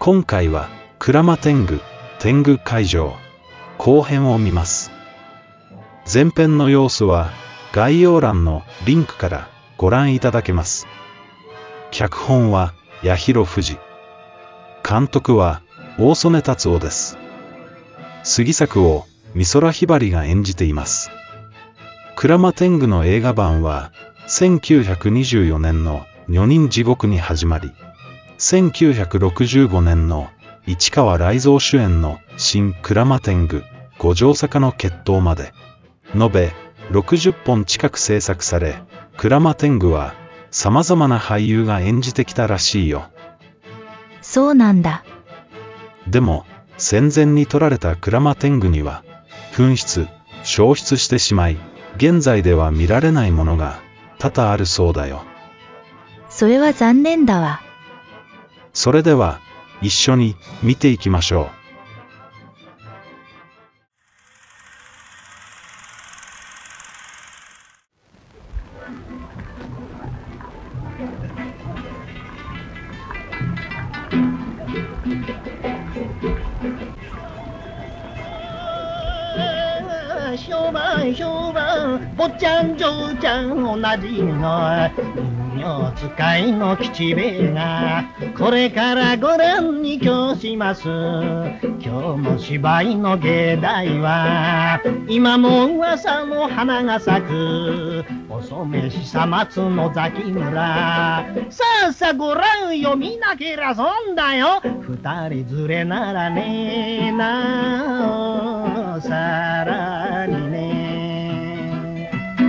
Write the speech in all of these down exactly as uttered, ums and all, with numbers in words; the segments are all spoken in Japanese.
今回は鞍馬天狗天狗会場後編を見ます。前編の様子は概要欄のリンクからご覧いただけます。脚本は八尋富士、監督は大曽根達夫です。杉作を美空ひばりが演じています。鞍馬天狗の映画版はせんきゅうひゃくにじゅうよねんの女人地獄に始まり、せんきゅうひゃくろくじゅうごねんの市川雷蔵主演の新鞍馬天狗五条坂の決闘まで、延べろくじゅっぽん近く制作され、鞍馬天狗は様々な俳優が演じてきたらしいよ。 そうなんだ。 でも、戦前に撮られた鞍馬天狗には、紛失、消失してしまい、現在では見られないものが多々あるそうだよ。 それは残念だわ。 それでは、一緒に見ていきましょう。 評判評判坊ちゃん嬢ちゃん同じの人形使いの吉兵衛がこれからご覧に今日します。今日の芝居の芸題は今も噂の花が咲くお染久松の崎村。さあさあご覧よ、見なけりゃ損だよ。二人連れならねえなおさらにね。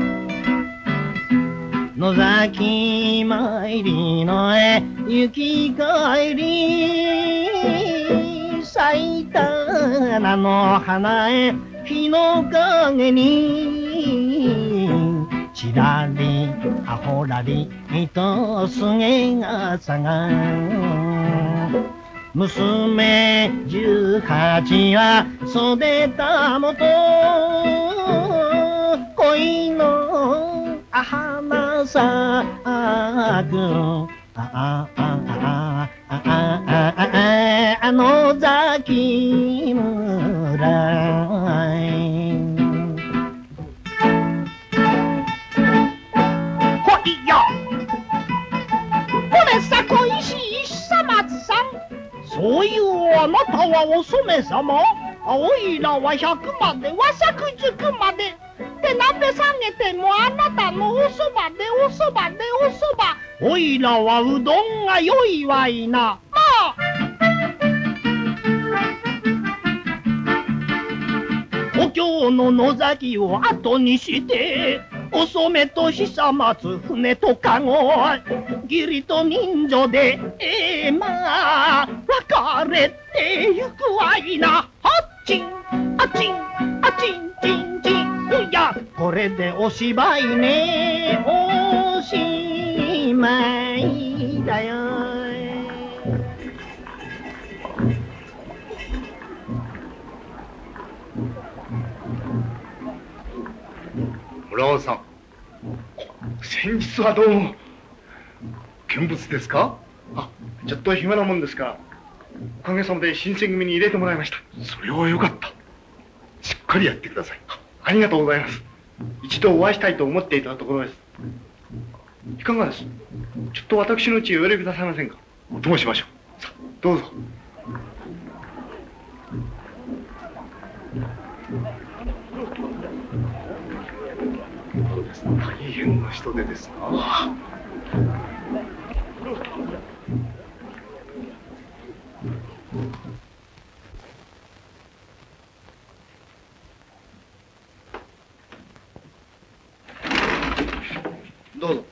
野崎参りのえ雪帰り咲いた菜の花へ日の陰にちらりあほらりとすげがさが娘十八は袖たもと恋の花咲くあああああああの崎村ほいよこれさ小石久松さん、そういうあなたはお染様。おいらは百までは百塾まで手鍋下げてもあなたのおそばでおそばでおそば。おいらはうどんがよいわいな。まあお経の野崎を後にしてお染と久松船とかご義理と人情でええまあ別れてゆくわいな。あっちんあっちんあっちんちんちん。いやこれでおしまいね。おしまいだよ。 村尾さん、先日はどうも。見物ですか？あ、ちょっと暇なもんですからおかげさまで新選組に入れてもらいました。それはよかった。しっかりやってください。ありがとうございます。一度お会いしたいと思っていたところです。いかがです？ちょっと私の家へお寄りくださいませんか？お供しましょう。さあどうぞ。大変な人手ですな。どうぞ。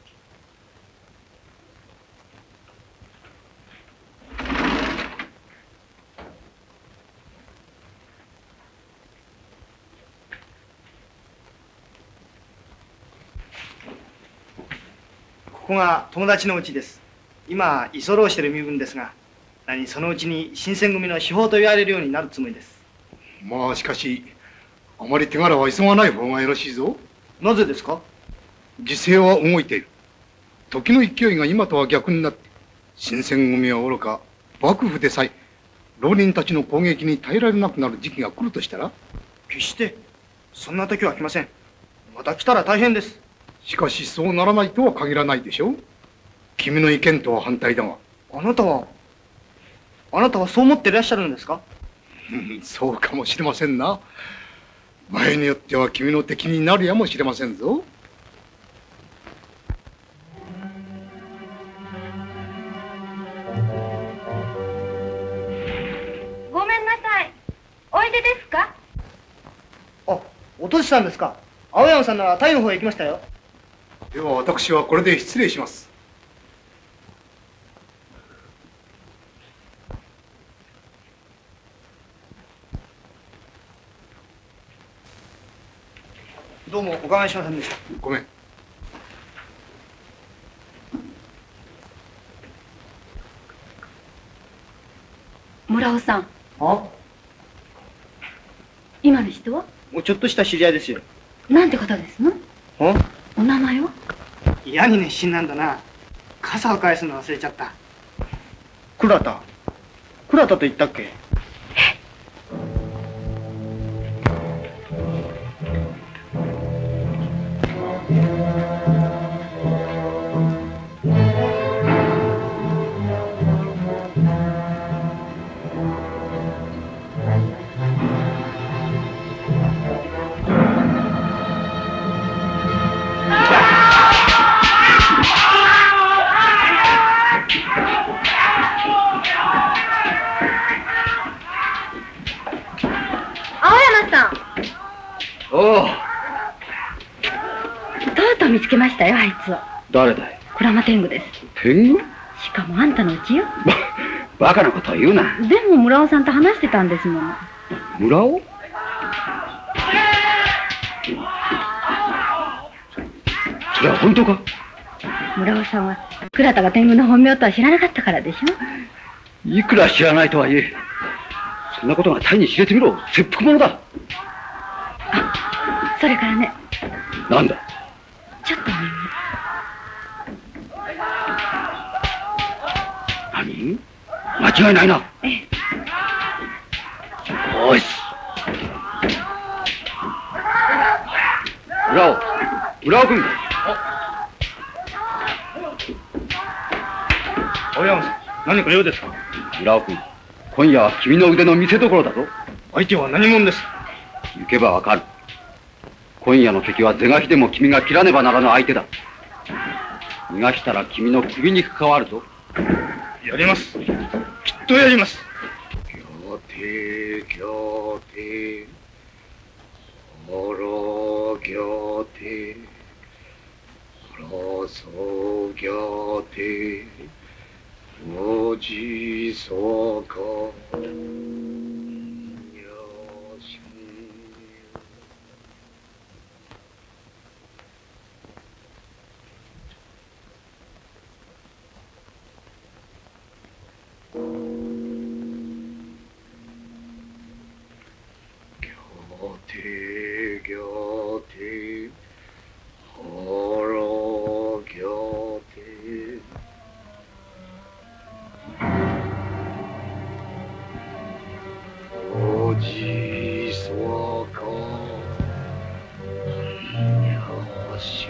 ここが友達のうちです。今居候してる身分ですが、何そのうちに新選組の司法と言われるようになるつもりです。 まあしかしあまり手柄は急がない方がよろしいぞ。 なぜですか？ 時勢は動いている。時の勢いが今とは逆になって新選組はおろか幕府でさえ浪人たちの攻撃に耐えられなくなる時期が来るとしたら？ 決してそんな時は来ません。また来たら大変です。 しかしそうならないとは限らないでしょう。君の意見とは反対だが。 あなたはあなたはそう思っていらっしゃるんですか？ そうかもしれませんな。場合によっては君の敵になるやもしれませんぞ。 ごめんなさい。おいでですか？ あ、おとしさんですか。青山さんならタイの方へ行きましたよ。 では私はこれで失礼します。 どうもお伺いしませんでした。 ごめん。 村尾さん。 あ？ 今の人は？ もうちょっとした知り合いですよ。 なんて方ですの？ あ？ お名前は？ 嫌に熱心なんだな。傘を返すの忘れちゃった。倉田。倉田と言ったっけ？ おう。とうとう見つけましたよ、あいつを。 誰だい？ 鞍馬天狗です。 天狗？ しかもあんたのうちよ。 バ、バカなことを言うな。 でも村尾さんと話してたんですもの。 村尾？それは本当か？ 村尾さんは倉田が天狗の本名とは知らなかったからでしょ。 いくら知らないとはいえ、そんなことがタイに知れてみろ。切腹者だ。 それからね。 なんだ？ ちょっと耳。 何？間違いないな。 ええ。 よし。村尾、村尾君。 青山さん、何か用ですか？ 村尾君、今夜は君の腕の見せ所だぞ。 相手は何者です？ 行けばわかる。今夜の敵は是が非でも君が切らねばならぬ相手だ。逃がしたら君の首に関わるぞ。 やります。きっとやります。 行手行手ほろ行手ほろそう行手おじそか行手行手ほろ行手おじそかよし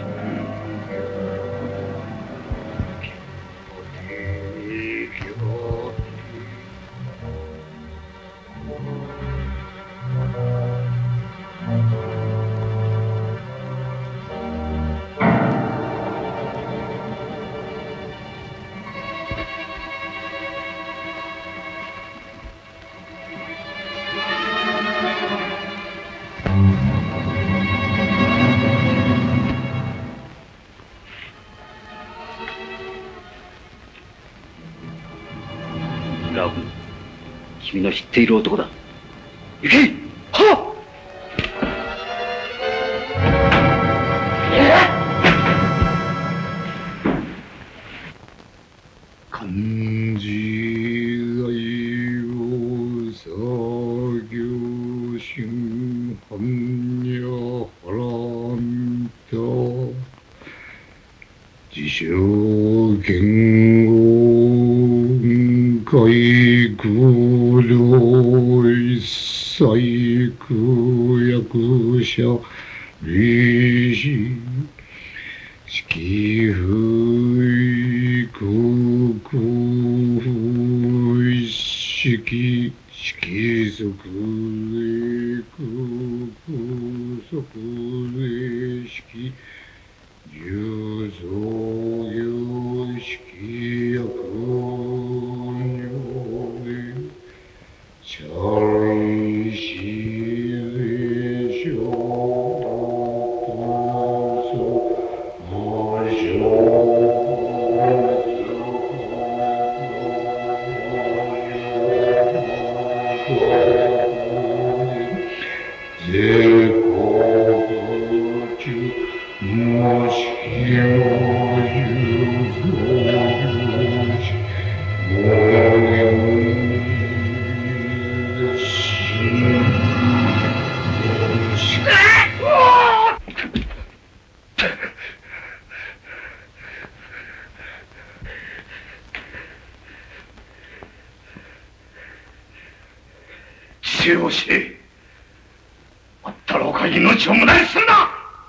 村尾君、君の知っている男だ。行け！はっ！ 漢字在を作業新般若波乱と自称言語海空領一切空役者理事式不空空一式式則空空則式十造業式役如でチャリシでしょ知恵を知れ。あったろうか命を無駄にすんな。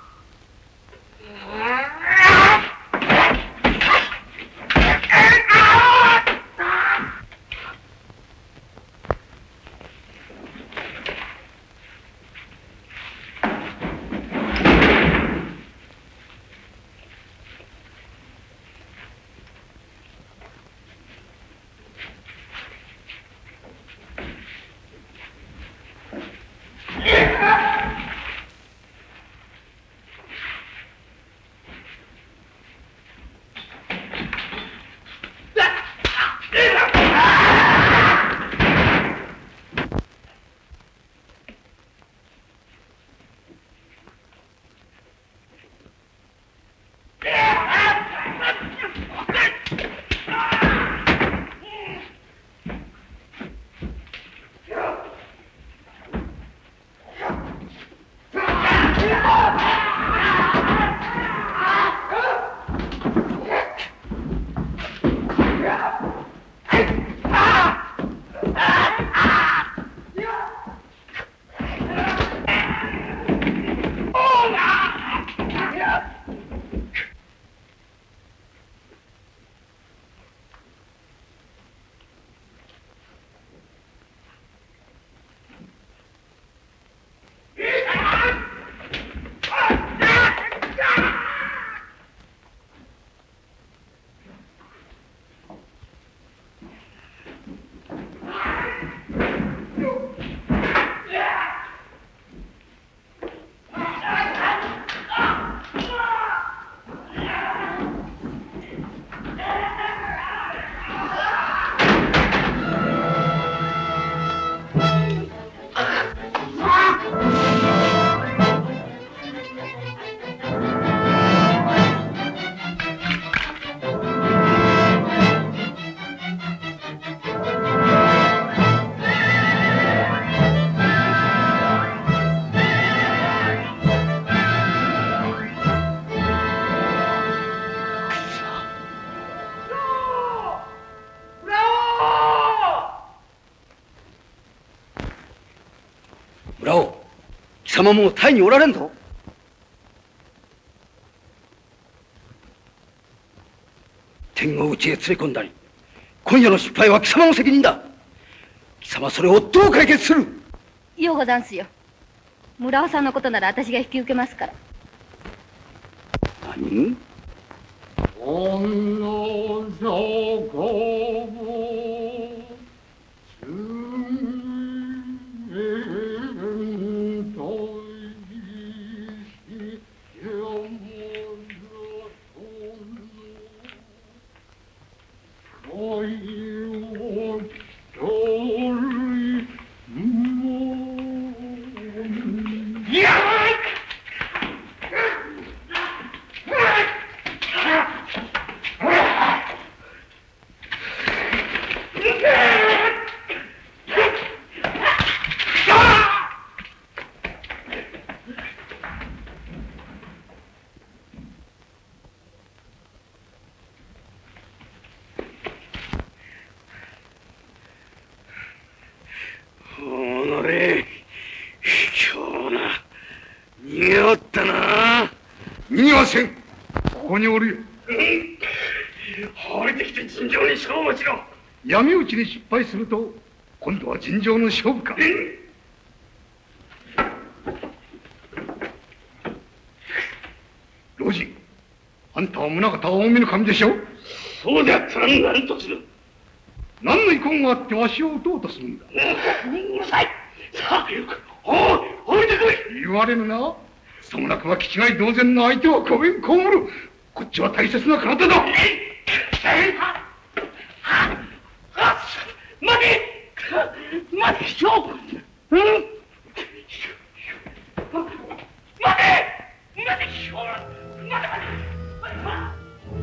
村尾、貴様もうタイにおられんぞ。天を内へ連れ込んだり、今夜の失敗は貴様の責任だ。貴様それをどう解決する？ ようござんすよ。村尾さんのことなら私が引き受けますから。 何？ この底ここにおるよ。 降りてきて尋常に勝負しろ。 闇討ちに失敗すると今度は尋常の勝負か。老人、あんたは宗方大神守でしょ。 そうであったら何とする。 何の遺恨があってわしを撃とうとするんだ。 うるさい。さあ、おお、降りてこい。 言われぬな。さもなくは気違い同然の相手はごめん被る。こっちは大切な体だ。 待て待て、勝負。うん、待て待て、勝負。待て待て待て。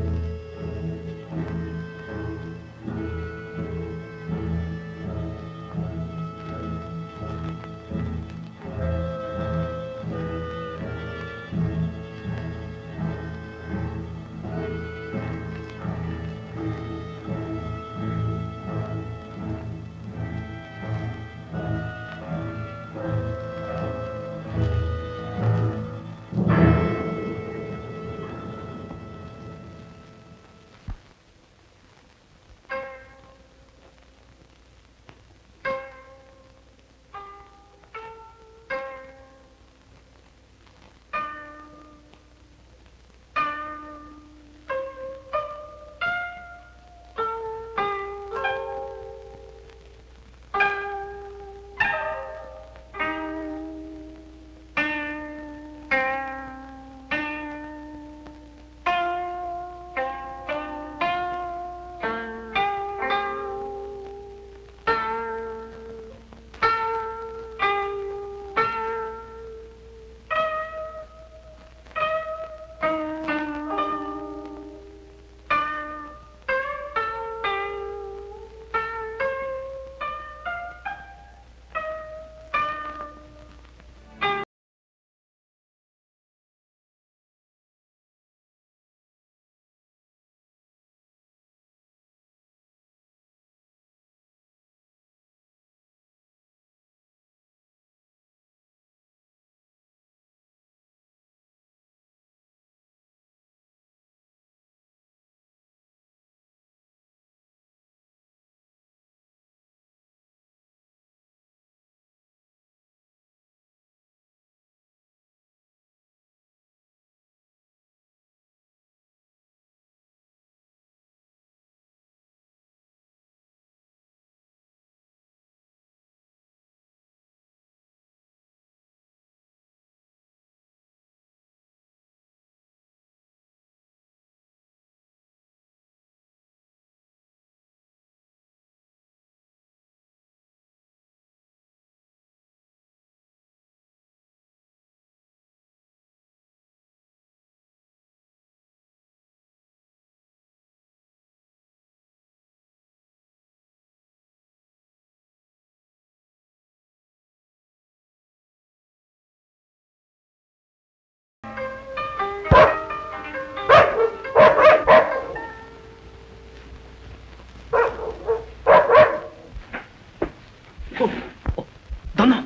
旦那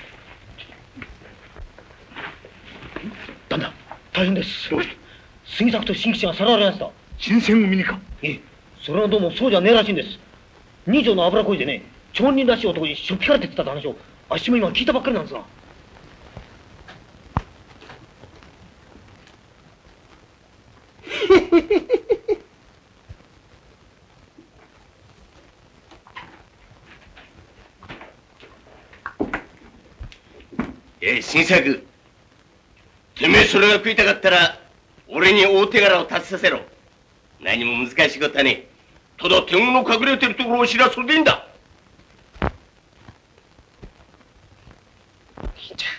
旦那大変です。杉作と新吉がさらわれました。 新選組にか。 ええ、それはどうもそうじゃねえらしいんです。二条の油こいでね、町人らしい男にしょっぴかれてってたって話をあっしも今聞いたばっかりなんですが。 ええ、新作。てめえそれが食いたかったら俺に大手柄を立てさせろ。何も難しいことはねえ。ただ天狗の隠れてるところを知らそれでいいんだ。いいじゃん。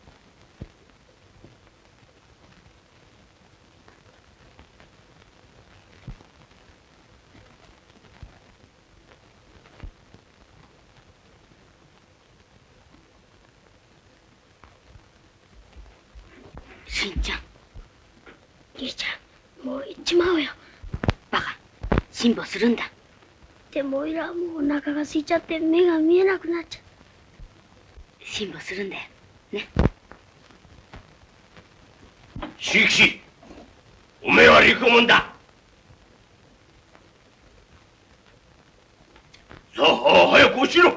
しんちゃん、兄ちゃん、もう行っちまおうよ。バカ、辛抱するんだ。でもおいらはもうお腹が空いちゃって目が見えなくなっちゃう。辛抱するんだよ。ね。 新吉、 おめえは陸門だ。さあ早く教えろ。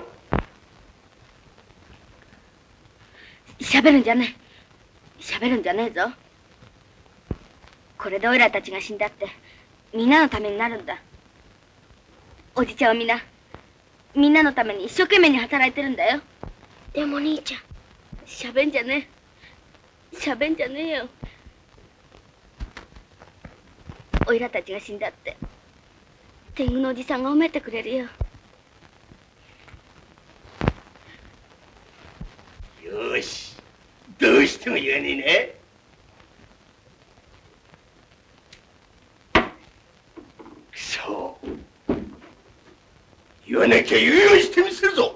喋るんじゃねえ。喋るんじゃねえぞ。これでオイラたちが死んだってみんなのためになるんだ。おじちゃんはみんなみんなのために一生懸命に働いてるんだよ。 でも兄ちゃん、 喋んじゃねえ。喋んじゃねえよ。おいらたちが死んだって天狗のおじさんが褒めてくれるよ。 よーし、どうしても言わねえな。くそ、言わなきゃ言うようにしてみせるぞ。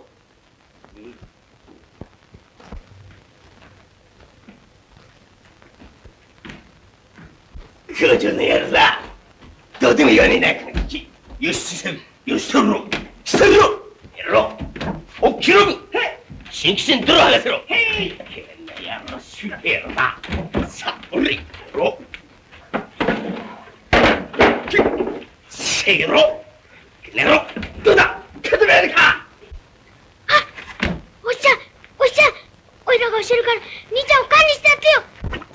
表情のやるさ、どうでも言わねえな、この口。よし、せん、よし、とるろ、しとるろ、やろう。おっきろぐ、新規線泥剥がせろ。へい、けんなやろ、しゅらやろな。さあ、おれ、やろう。せやろ、けんなやろ、どうだ、勝てるやるか。 あ、おっちゃん、おっちゃん、おいらが教えるから兄ちゃんを管理してやってよ。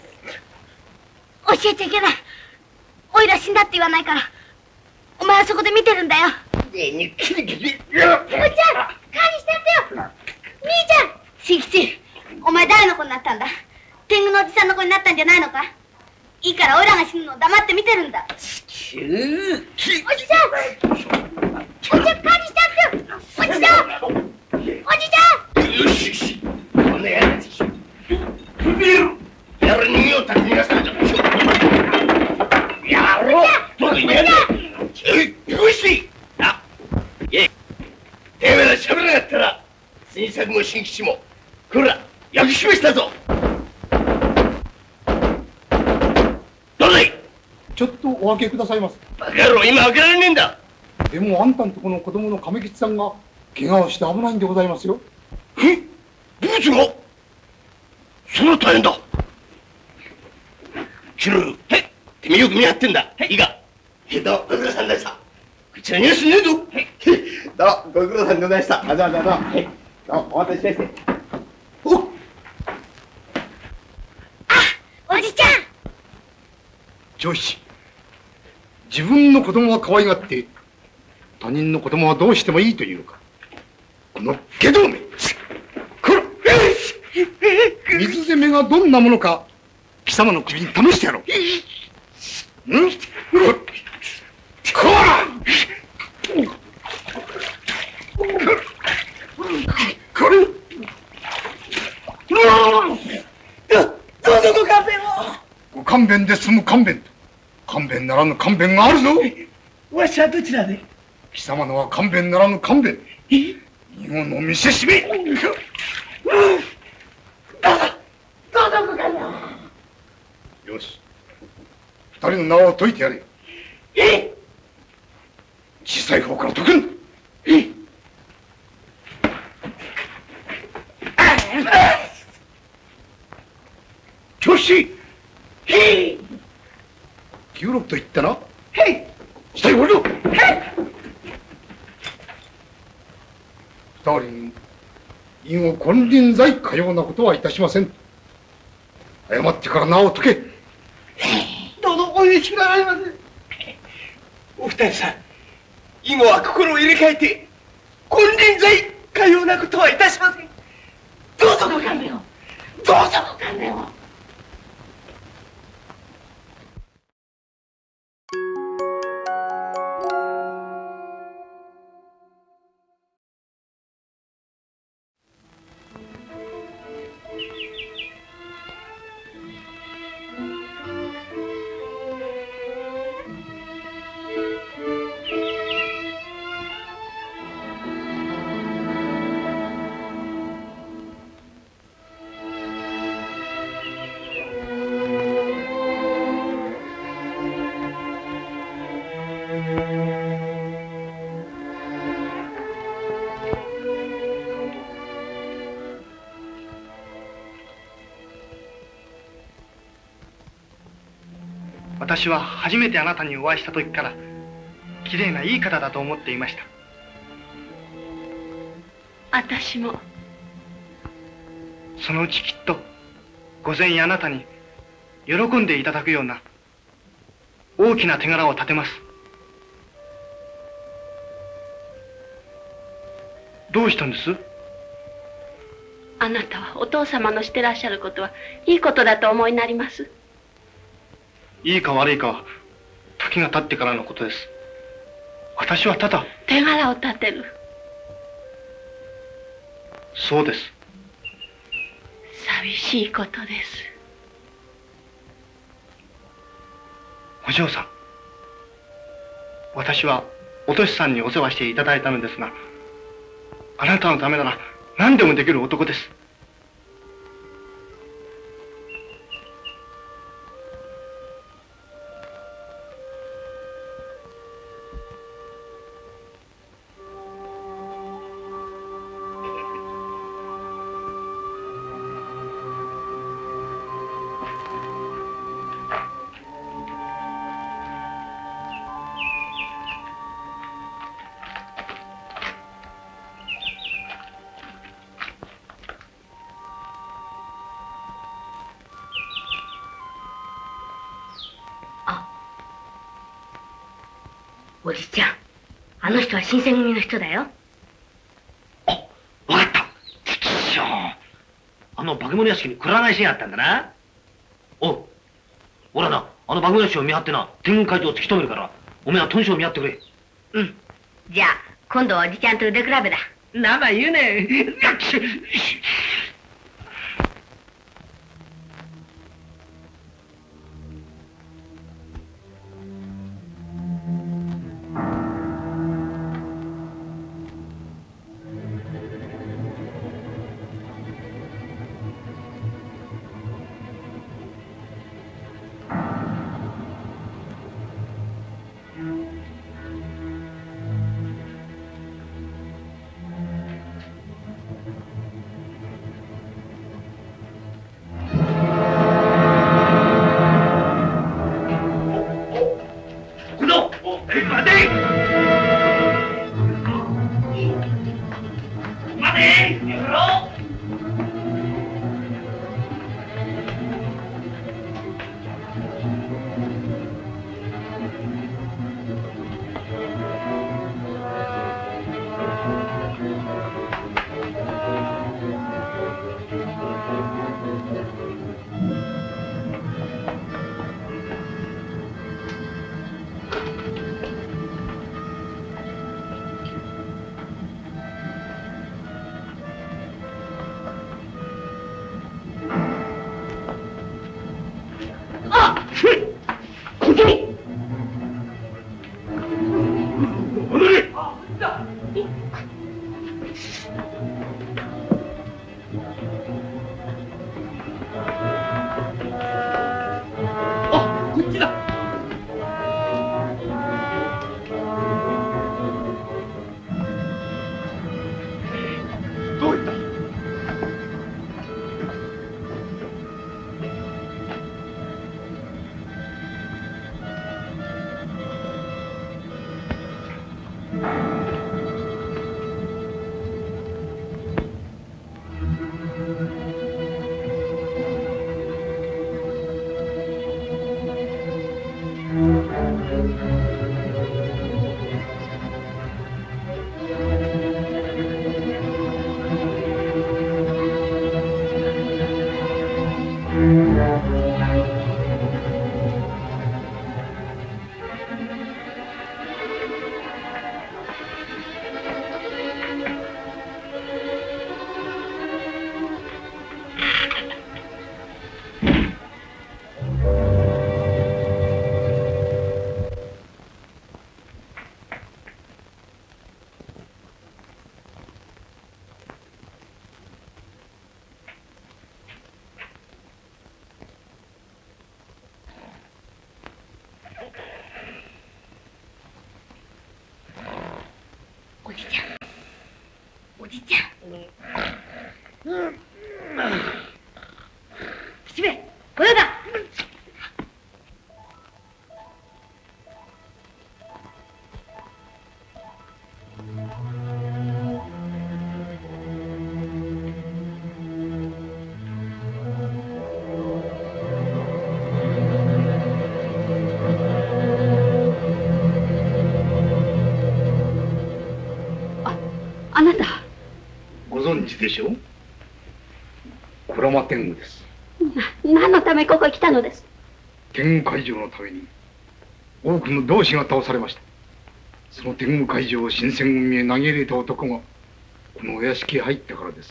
教えちゃいけない。おいら死んだって言わないからお前はそこで見てるんだよ。 ねえにキリキリ。 おっちゃん、管理してやってよ。兄ちゃん。 新吉、お前誰の子になったんだ。天狗のおじさんの子になったんじゃないのか。いいからおいらが死ぬのを黙って見てるんだ。 おじさん、おじちゃん、管理してやってよ。おじさん、おじちゃん。 よしよし、このやつやる人形たちにがされた。やろう。どうやる。よし。あ、いえ。てめえら喋らなかったら新作も新吉もこら焼き示したぞ。どうだい。 ちょっとお開けくださいます。 バカ野郎、今開けられねえんだ。 でもあんたんとこの子供の亀吉さんが怪我をして危ないんでございますよ。 え、ブーツがそんな大変だ。キルル、はい、てめえよく見張ってんだ。はい、いいか。え、どうもご苦労さんでした。こちらにはすんねえぞ。はい、 どうもご苦労さんでございました。あざあざあざ。はい、どうもお待たせしまして。 おっ。 あ、おじちゃん。 上司、自分の子供は可愛がって他人の子供はどうしてもいいというのか。この下道め。こら、水攻めがどんなものか貴様の首に試してやろう。ん？こら！これ！ どうぞご勘弁を。 ご勘弁で済む勘弁と勘弁ならぬ勘弁があるぞ。 わしはどちらで？ 貴様のは勘弁ならぬ勘弁。以後の見せしめ。 どうぞご勘弁を。 よし、二人の縄を解いてやれ。 え？ 小さい方から解くんだ。 え？ 調子。 へい。 九六と言ったな。 へい。 下へ降りろ。 へい。 二人に以後金輪際かようなことはいたしません。謝ってから縄を解け。 どうぞお許しくださいませ。お二人さん、以後は心を入れ替えて金輪際かようなことはいたしません。どうぞご勘弁を。どうぞご勘弁を。 私は初めてあなたにお会いした時からきれいないい方だと思っていました。 私も。 そのうちきっと御前にあなたに喜んでいただくような大きな手柄を立てます。どうしたんです？ あなたはお父様のしてらっしゃることはいいことだとお思いになります。 いいか悪いかは時が経ってからのことです。私はただ手柄を立てる。 そうです。 寂しいことです。 お嬢さん、私はおとしさんにお世話していただいたのですが、あなたのためなら何でもできる男です。 おじちゃん、あの人は新選組の人だよ。 あ、わかった。ちきしょう。あの化け物屋敷にくら替えしやがったんだな。おう、俺はな、あの化け物屋敷を見張ってな、天狗会長を突き止めるから、おめえは豚書を見張ってくれ。 うん。じゃあ、今度はおじちゃんと腕比べだ。 なま言うね。 おじちゃん、おじちゃん。吉兵衛、ご用だ。 知でしょう。鞍馬天狗です。 何のためここへ来たのです？ 天狗会場のために多くの同志が倒されました。その天狗会場を新選組へ投げ入れた男がこのお屋敷へ入ったからです。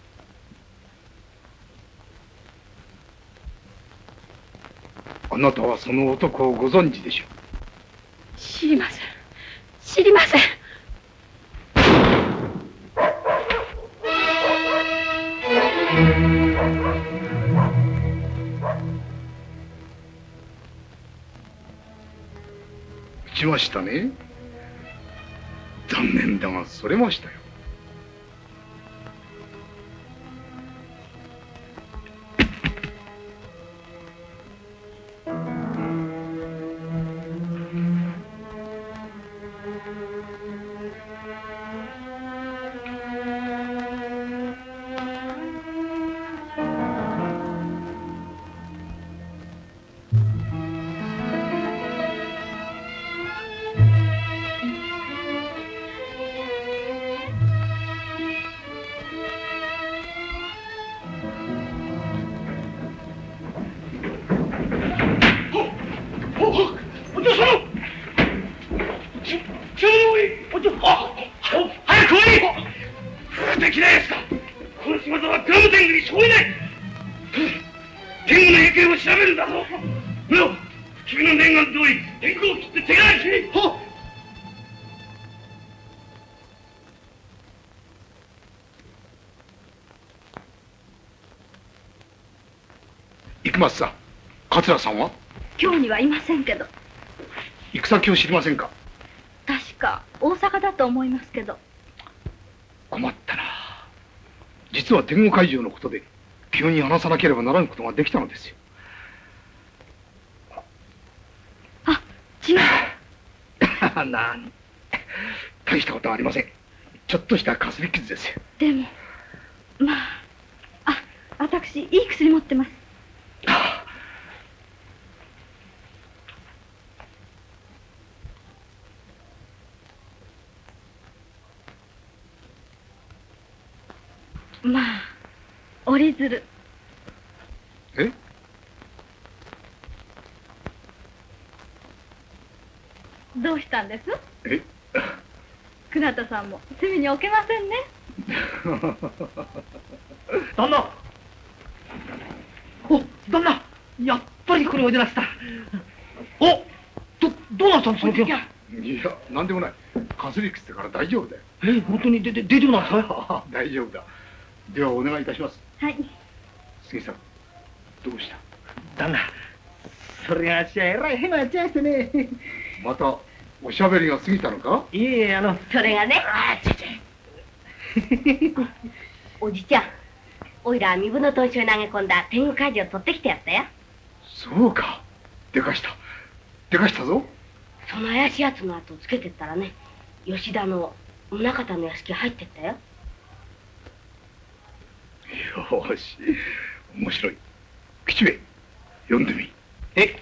あなたはその男をご存知でしょう。 知りません。知りません。 撃ちましたね。残念だがそれましたよ。行きますさ。桂さんは？ 今日にはいませんけど。 行く先を知りませんか？ 確か大阪だと思いますけど。 困ったな。実は天狗会場のことで急に話さなければならんことができたのですよ。 あ、違う。なん大したことはありません。ちょっとしたかすり傷ですよ。 でもまあ、あ、私いい薬持ってます。まあ、折り鶴。 え？ どうしたんです？ え？ 倉田さんも隅に置けませんね。 旦那。お、旦那。やっぱりこれおいでなした。お、ど、どうなったんですか？いや、 なんでもない。かすり傷だから大丈夫だよ。 え、本当にで、で、大丈夫なんですか？ 大丈夫だ。ではお願いいたします。 はい。 杉さん、どうした？ 旦那、それがあっしはえらい変なやっちゃいしてね。 またおしゃべりが過ぎたのか？ いえ、あの、 それがね。あーちゃちゃ。おじちゃん、おいらは身分の投資を投げ込んだ天狗会場を取ってきてやったよ。 そうか。でかした。でかしたぞ。 その怪しいやつの後をつけてったらね、吉田の宗方の屋敷入ってったよ。 よし、面白い。吉兵衛、読んでみ。 え？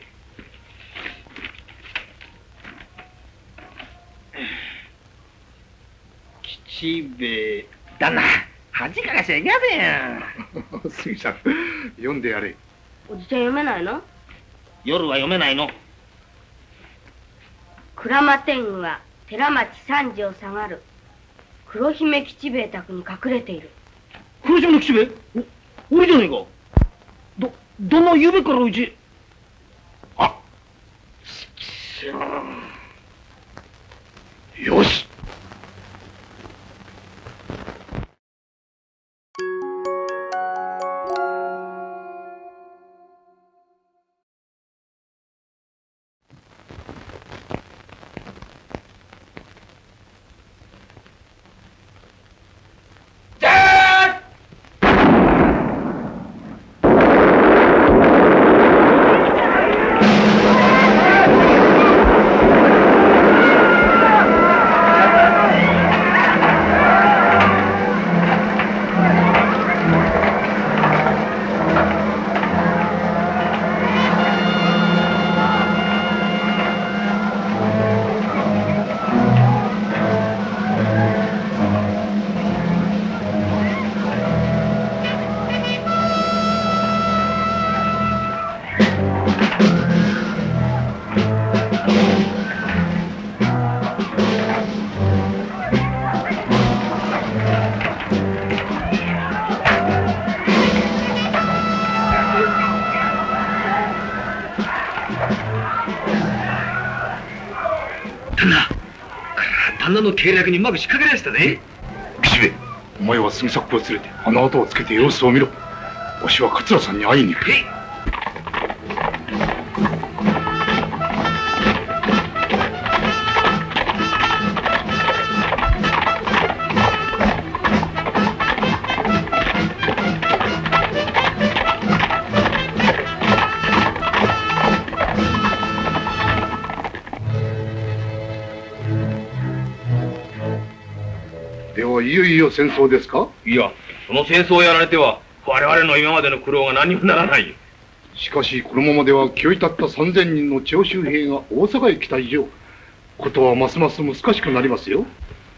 吉兵衛、旦那、恥かかしちゃいけませんよ。 杉さん、読んでやれ。 おじちゃん読めないの？ 夜は読めないの。 鞍馬天狗は寺町三条下がる黒姫吉兵衛宅に隠れている。 黒島の吉兵衛？お、俺じゃねえか。ど、旦那ゆうべからうち。 あ、よし。 旦那、旦那の計略にうまく仕掛けられてたね。 吉兵衛、お前は杉作を連れてあの後をつけて様子を見ろ。わしは桂さんに会いに行く。ではいよいよ戦争ですか？ いや、その戦争をやられては我々の今までの苦労が何にもならないよ。 しかしこのままでは気をたった三千人の徴集兵が大阪へ来た以上、ことはますます難しくなりますよ。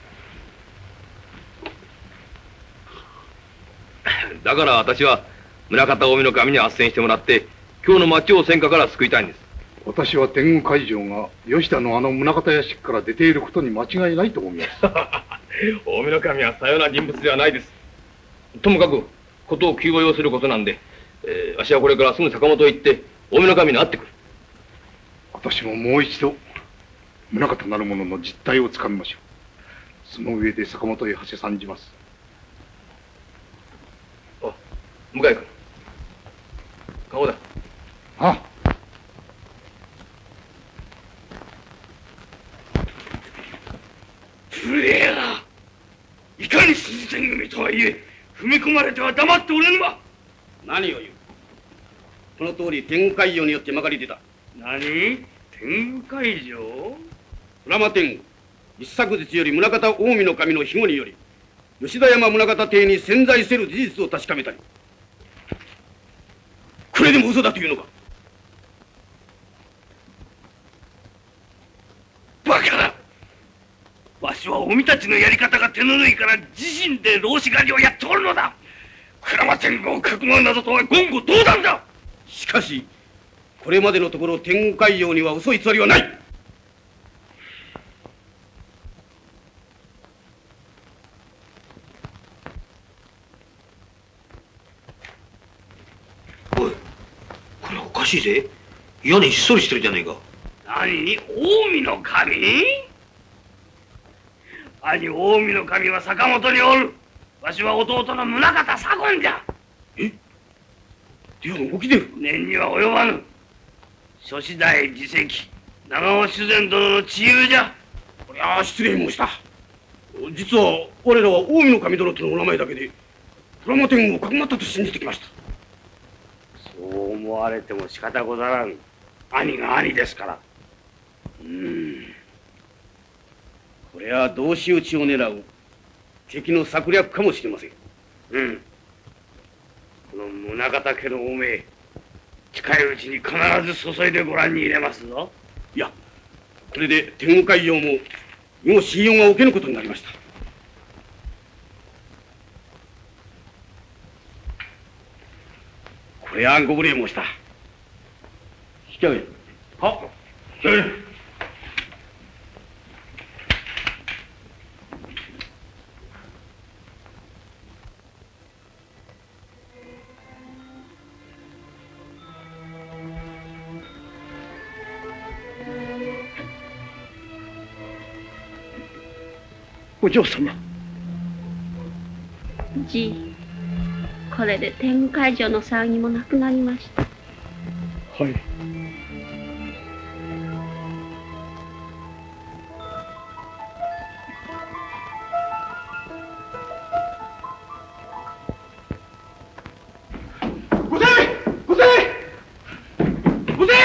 だから私は宗像近江の神に斡旋してもらって今日の町を戦火から救いたいんです。 私は天狗海上が吉田のあの宗像屋敷から出ていることに間違いないと思います。 近江の神はさような人物ではないです。ともかくことを急を要することなんで、えー、わしはこれからすぐ坂本へ行って近江の神に会ってくる。 私ももう一度宗像なる者の実態をつかみましょう。その上で坂本へ馳せ参じます。 あ、向井君、顔だ。 あ無礼な。いかに新選組とはいえ踏み込まれては黙っておれぬわ。 何を言う。この通り天狗海上によってまかり出た。 何？天狗海上？ 鞍馬天狗一昨日より宗像近江の神の庇護により吉田山宗像邸に潜在せる事実を確かめたり。これでも嘘だというのか。 バカな。わしはおみたちのやり方が手の縫いから自身で浪士狩りをやっておるのだ。鞍馬天狗をかくまうなどとは言語道断だ。 しかしこれまでのところ天狗海上には嘘偽りはない。 おい、これおかしいぜ。屋根ひっそりしてるじゃねえか。 何？近江の神？兄近江の神は坂本におる。わしは弟の宗像左近じゃ。 え？では動き出る。 念には及ばぬ。諸子代自責長尾主膳殿の知友じゃ。 こりゃあ失礼申した。実は我らは近江の神殿とのお名前だけで鞍馬天狗をかくまったと信じてきました。 そう思われても仕方ござらん。兄が兄ですから。 うーん、これは同士討ちを狙う敵の策略かもしれません。 うん。この宗像家の汚名、近いうちに必ず注いでご覧に入れますぞ。 いや、これで天狗海上も以後信用が受けぬことになりました。これはご無礼申した。引き上げ。 はっ。引き上げ。 お嬢様。 じい、これで天狗海上の騒ぎもなくなりました。 はい。 ごせごせごせ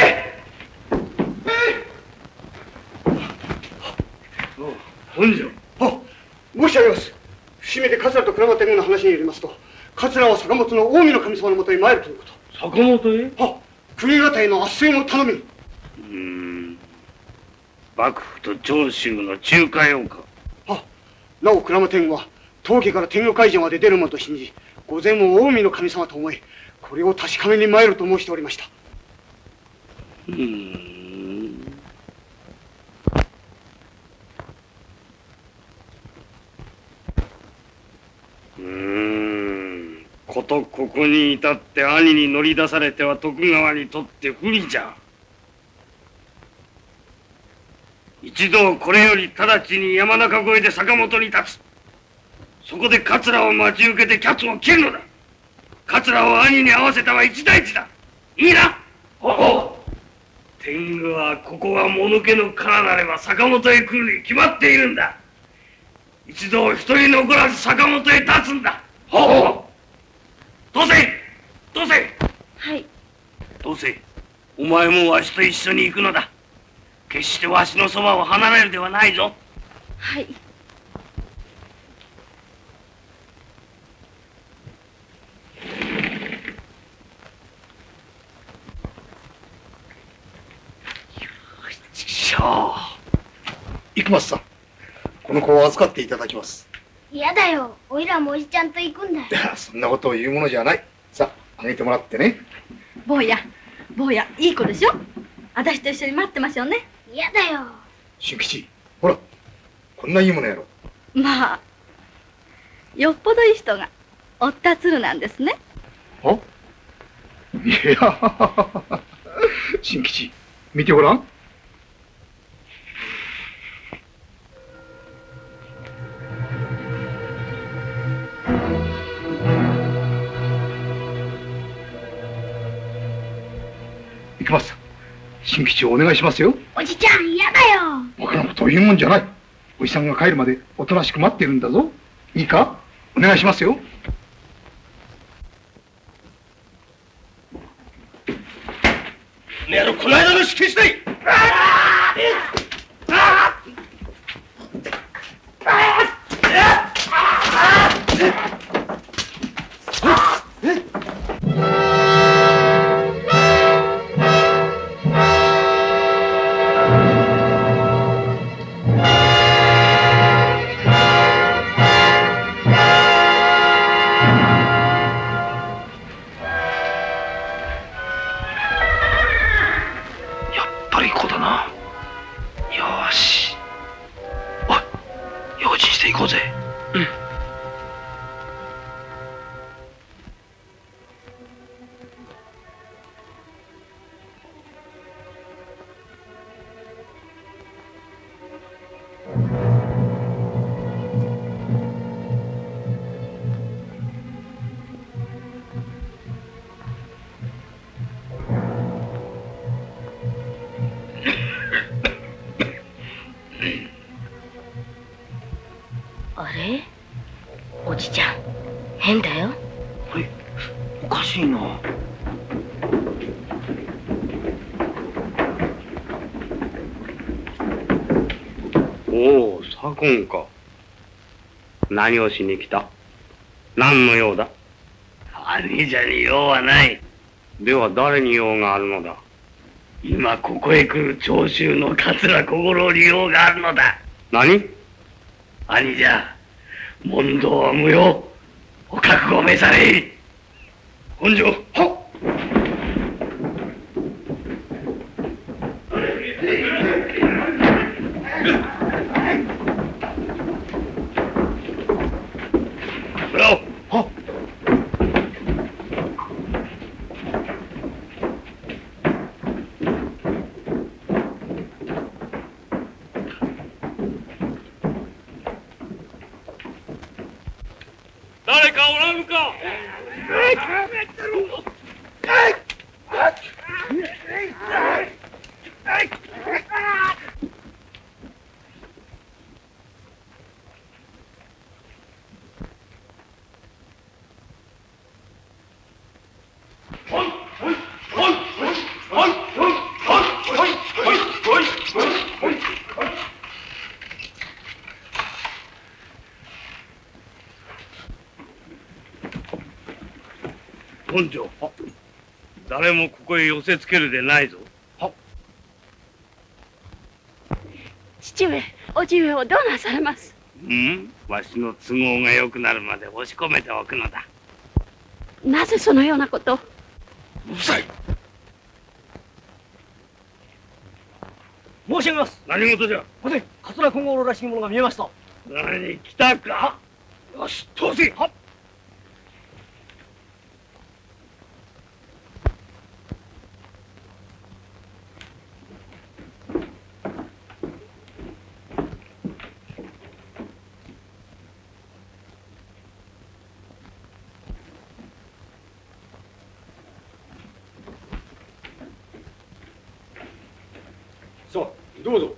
本庄。 あ、申し上げます。伏見で桂と鞍馬天狗の話によりますと、桂は坂本の近江の神様のもとに参るということ。 坂本へ？ は、国方への斡旋を頼みに。 うーん。幕府と長州の仲介をか。 は、なお鞍馬天狗は当家から天狗海上まで出るものと信じ、御前も近江の神様と思い、これを確かめに参ると申しておりました。 うーん。うーん。ことここに至って兄に乗り出されては徳川にとって不利じゃ。 一同これより直ちに山中越えで坂本に立つ。そこで桂を待ち受けてキャツを切るのだ。桂を兄に合わせたは一大事だ。いいな。天狗はここがもぬけの殻なれば坂本へ来るに決まっているんだ。一同一人残らず坂本へ立つんだ。どうせどうせはい。 どうせお前もわしと一緒に行くのだ。決してわしのそばを離れるではないぞ。 はい。 しゃあ。生松さん、この子を預かっていただきます。 嫌だよ。おいらもおじちゃんと行くんだよ。 そんなことを言うものじゃない。さあ、あげてもらってね。 坊や、坊や、いい子でしょ。私と一緒に待ってましょうね。 嫌だよ。 俊吉、ほら、こんないいものやろ。 まあ、よっぽどいい人がおったつるなんですね。 あ、いや、俊吉、見てごらん。生松さん、新吉をお願いしますよ。 おじちゃん、嫌だよ。 バカなことを言うもんじゃない。おじさんが帰るまでおとなしく待っているんだぞ。いいか、お願いしますよ。 ねえ、あのこの間の式次第。 あれ、おじちゃん、変だよ。 はい、おかしいな。おお、左近か。何をしに来た？何の用だ？兄者に用はない。では誰に用があるのだ？今ここへ来る長州の桂小五郎に用があるのだ。何？兄者、問答は無用。お覚悟召され。本庄、はっ。村尾、はっ。誰かおらぬか。本庄、誰もここへ寄せつけるでないぞ。 父上、おじ上をどうなされます？ うん、わしの都合が良くなるまで押し込めておくのだ。 なぜそのようなことを？ うるさい。 申し上げます。 何事じゃ。 これ桂小五郎らしいものが見えました。 何、来たか。よし、通せ。はっ。 どうぞ。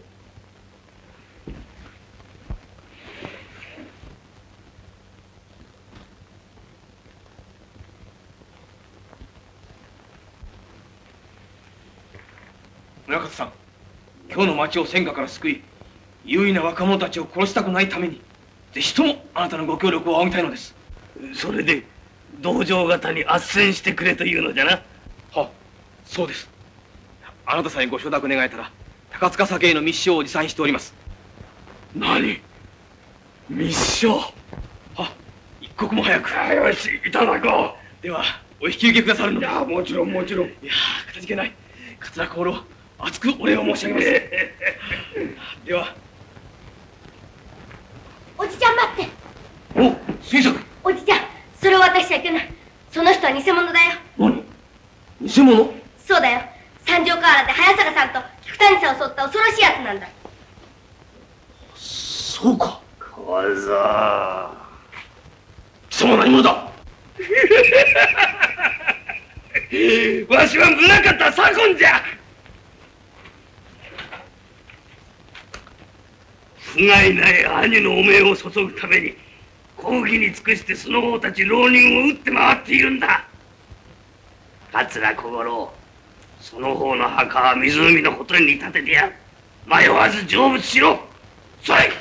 村方さん、今日の町を戦火から救い、有為な若者たちを殺したくないために、ぜひともあなたのご協力を仰ぎたいのです。 それで道場方に斡旋してくれというのじゃな。 は、そうです。あなたさえご承諾願えたら、高塚酒への密書を持参しております。 何？密書？ は、一刻も早く。 よし、いただこう。では、お引き受けくださるの？ いや、もちろんもちろん。いや、かたじけない。桂小五郎、厚くお礼を申し上げます。では。 おじちゃん待って。 お、水作。 おじちゃん、それを渡しちゃいけない。その人は偽物だよ。 何？偽物？ そうだよ。三条河原で早坂さんと菊谷さんを襲った恐ろしいやつなんだ。 そうか。 小僧。 貴様何者だ？ わしは宗方左近じゃ。不甲斐ない兄の汚名を注ぐために公儀に尽くしてその方たち浪人を撃って回っているんだ。桂小五郎、その方の墓は湖のほとりに建ててやる。迷わず成仏しろ。それ。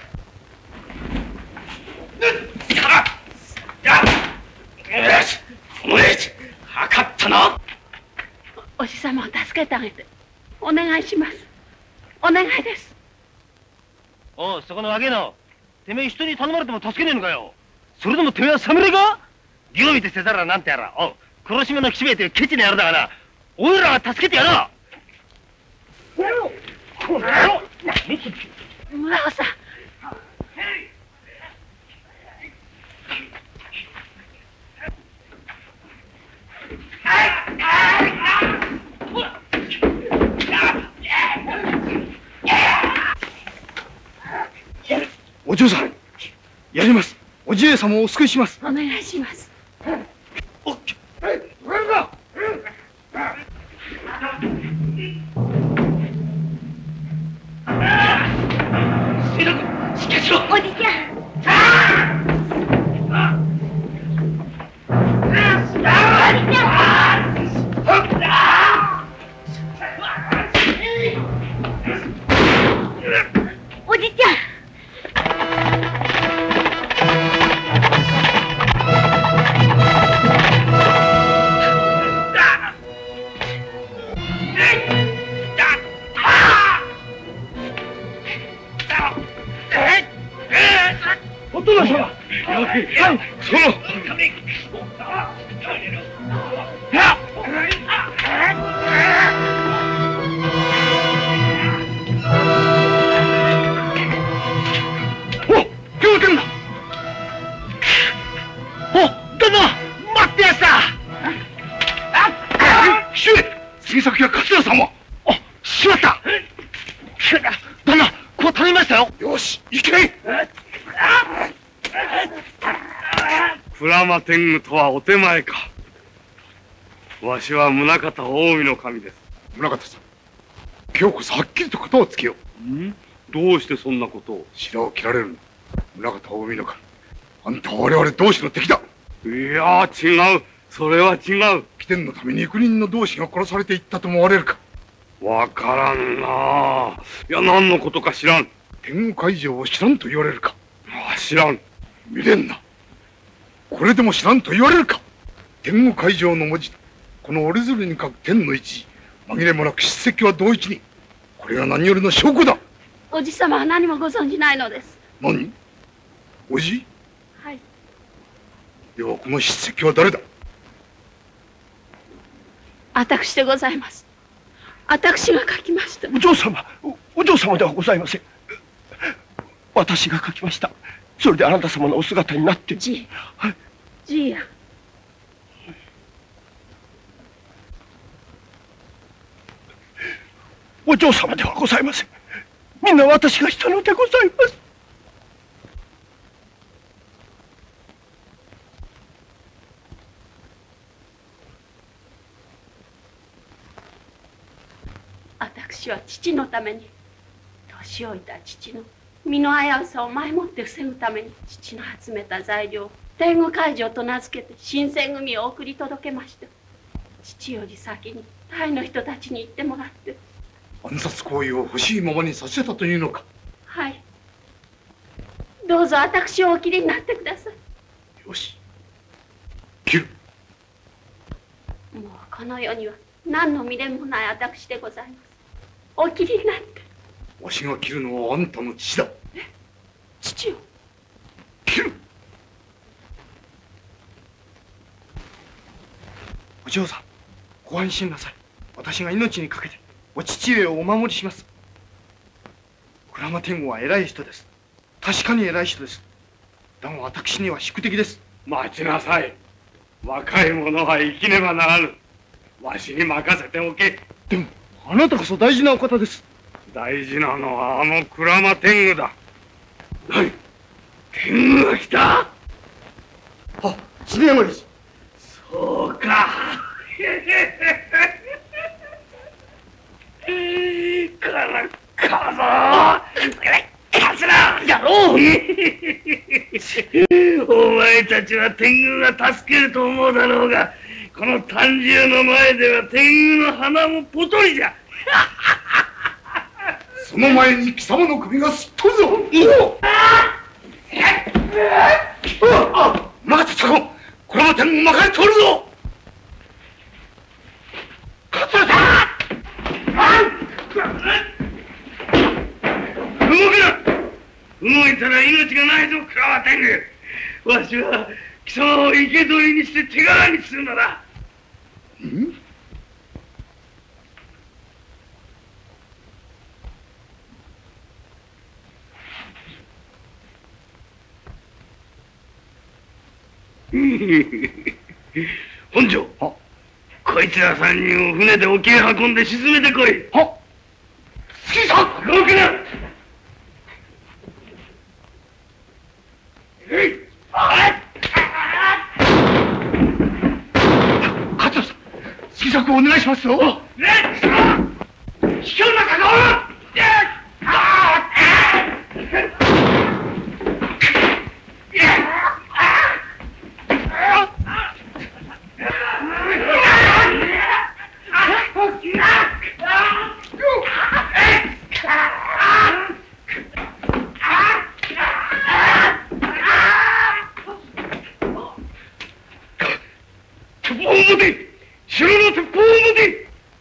よし、このエイジ、測ったな。 おじさまを助けてあげてお願いします。お願いです。 おう、そこの若えの、てめえ人に頼まれても助けねえのかよ。それでもてめえは侍か？義を見てせざるはなんてやら。おう、黒島の吉兵衛というケチな野郎だがな、おいらが助けてやろう。この野郎！ 村尾さん。 お嬢さん、やります。おじい様をお救いします。 お願いします。 おっ、 しかしろ。おじちゃん。おじちゃん。 お殿様。はい、その。お、狂犬だ。お、旦那、待ってやした。父上、杉崎や桂さんは。あ、しまった。旦那、こう頼みましたよ。よし、行け。 鞍馬天狗とはお手前か。わしは宗方近江の神です。 宗方さん、今日こそはっきりとことをつけよう。ん？どうしてそんなことを？ 白を切られるんだ。宗方近江の神、あんたは我々同志の敵だ。 いや違う。それは違う。 貴殿のために幾人の同志が殺されていったと思われるか。 わからんなあ。いや、何のことか知らん。 天狗会場を知らんと言われるか。 ああ、知らん。 未練な。これでも知らんと言われるか。天狗会場の文字、この折り鶴に書く天の一字、紛れもなく筆跡は同一に。これが何よりの証拠だ。 おじさまは何もご存じないのです。 何？おじ？ はい。 ではこの筆跡は誰だ？ 私でございます。私が書きました。 お嬢様、お、お嬢様ではございません。私が書きました。それであなた様のお姿になって。 じい。 はい。 じいや。 お嬢様ではございません。みんな私がしたのでございます。 私は父のために年老いた父の身の危うさを前もって防ぐために、父の集めた材料を天狗会場と名付けて新選組を送り届けました。父より先にタイの人たちに行ってもらって。 暗殺行為を欲しいままにさせたというのか。 はい。どうぞ私をお切りになってください。 よし、切る。 もうこの世には何の未練もない私でございます。お切りになって。 わしが切るのはあんたの父だ。 え、父を切る。お嬢さん、ご安心なさい。私が命にかけてお父上をお守りします。鞍馬天狗は偉い人です。確かに偉い人です。だが私には宿敵です。 待ちなさい。若い者は生きねばならぬ。わしに任せておけ。 でもあなたこそ大事なお方です。 大事なのはあの鞍馬天狗だ。何、天狗が来た。 あ、知念山です。 そうか。からかぞ。かつらやろう。お前たちは天狗が助けると思うだろうが、この短銃の前では天狗の鼻もポトリじゃ。 その前に貴様の首がすっ飛ぶぞ。任せたか。これは天狗巻かれておるぞ。 勝つさ。動けな。動いたら命がないぞ、鞍馬天狗。わしは貴様を生け捕りにして手柄にするのだ。 ん？ 本庄、こいつら三人を船で沖へ運んで沈めてこい。はっ。月さん、動くな。えい。 桂さん、月作をお願いしますよ。 ねっ。卑怯なかか鉄砲を持て。城の鉄砲を持て。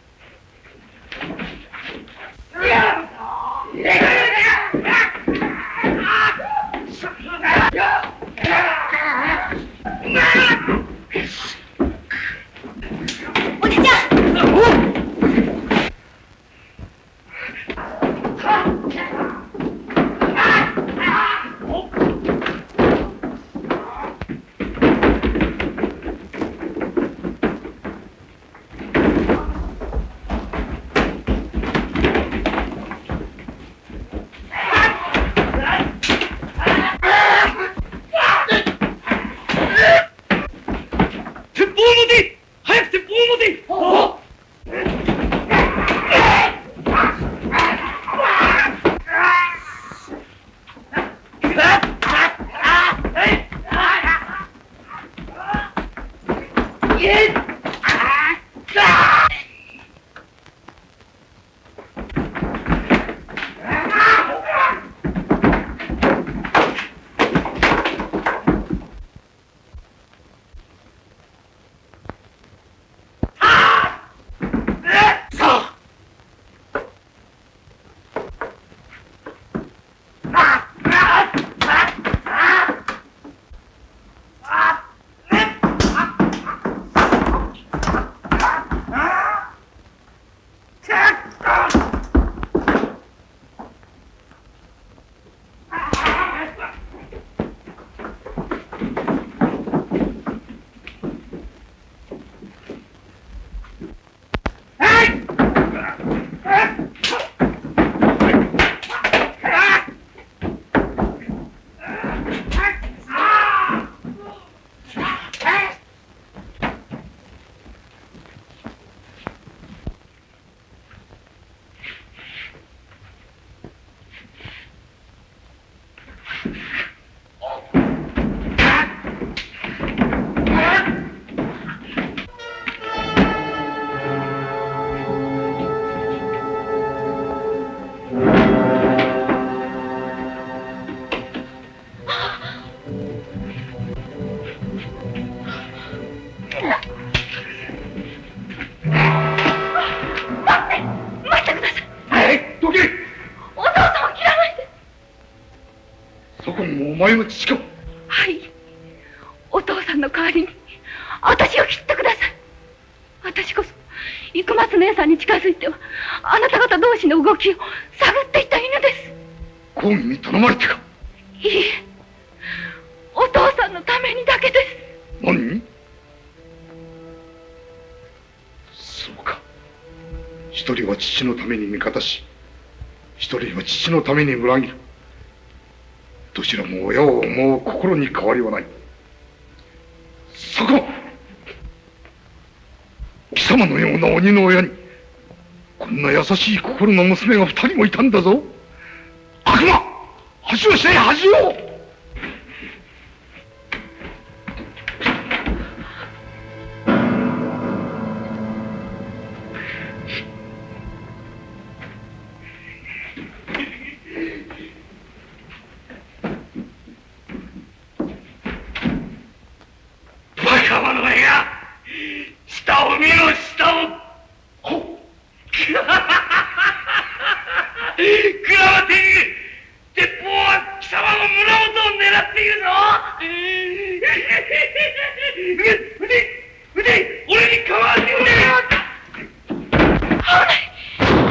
左近もお前の父か。 はい。お父さんの代わりに私を切ってください。私こそ生松姉さんに近づいてはあなた方同士の動きを探っていた犬です。 公儀に頼まれてか。 いいえ、お父さんのためにだけです。 何？そうか。一人は父のために味方し、一人は父のために裏切る。どちらも親を思う心に変わりはない。そこ、貴様のような鬼の親にこんな優しい心の娘が二人もいたんだぞ。悪魔、恥をしない、恥を。 下を見ろ、下を。ほっ。クラマテング、鉄砲は貴様の胸元を狙っているぞ。撃て、撃て、俺に構わって撃て。危ない。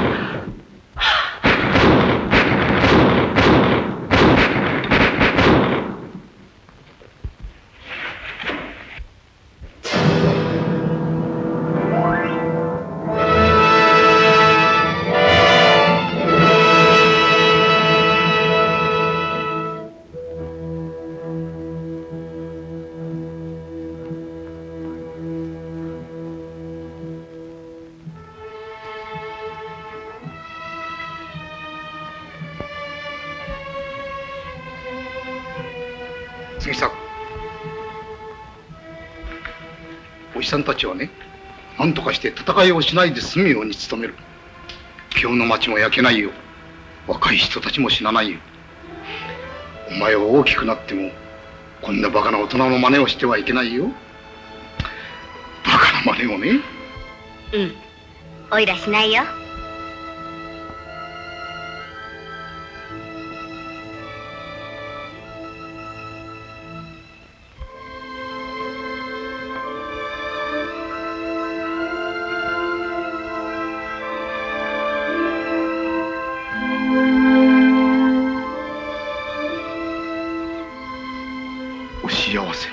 杉さん、おじさんたちはね、何とかして戦いをしないで済むように努める。京の町も焼けないよ。若い人たちも死なないよ。お前は大きくなってもこんなバカな大人の真似をしてはいけないよ。バカな真似をね。 うん、おいらしないよ。 幸せ。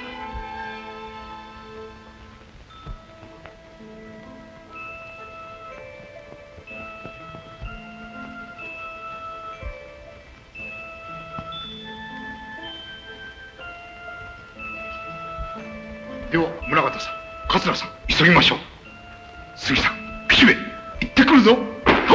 では宗方さん、桂さん、急ぎましょう。杉さん、吉兵衛、行ってくるぞ。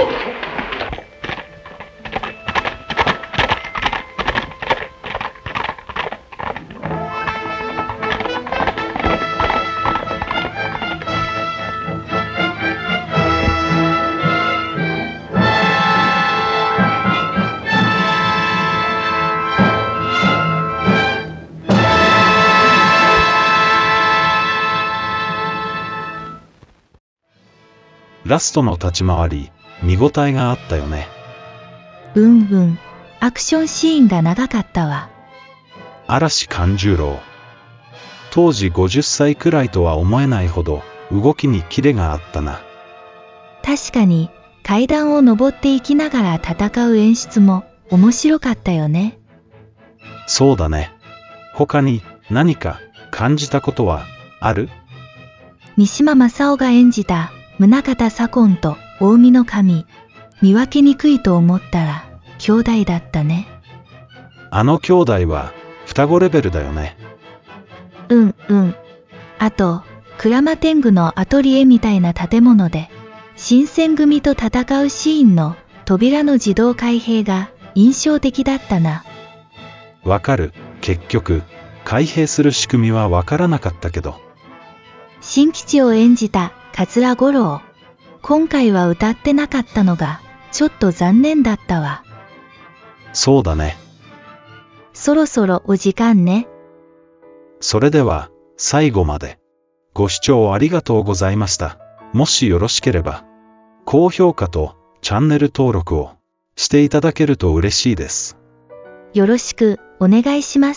ラストの立ち回り、見応えがあったよね。 うんうん、アクションシーンが長かったわ。 嵐勘十郎。当時ごじゅっさいくらいとは思えないほど動きにキレがあったな。 確かに階段を登っていきながら戦う演出も面白かったよね。 そうだね。他に何か感じたことはある？ 三島正夫が演じた宗像左近と近江の神、見分けにくいと思ったら兄弟だったね。 あの兄弟は双子レベルだよね。 うんうん。あと鞍馬天狗のアトリエみたいな建物で新選組と戦うシーンの扉の自動開閉が印象的だったな。 わかる。結局開閉する仕組みはわからなかったけど。 新吉を演じた桂五郎、今回は歌ってなかったのがちょっと残念だったわ。 そうだね。 そろそろお時間ね。 それでは最後までご視聴ありがとうございました。もしよろしければ高評価とチャンネル登録をしていただけると嬉しいです。 よろしくお願いします。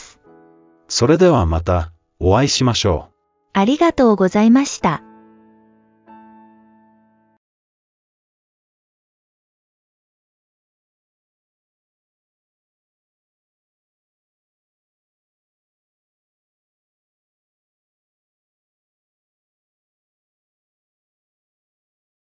それではまたお会いしましょう。 ありがとうございました。